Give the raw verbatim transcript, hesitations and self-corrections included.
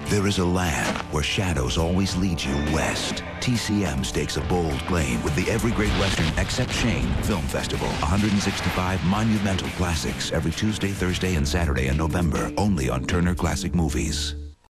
There is a land where shadows always lead you west. T C M stakes a bold claim with the Every Great Western Except Shane Film Festival. one hundred sixty-five monumental classics every Tuesday, Thursday, and Saturday in November, only on Turner Classic Movies.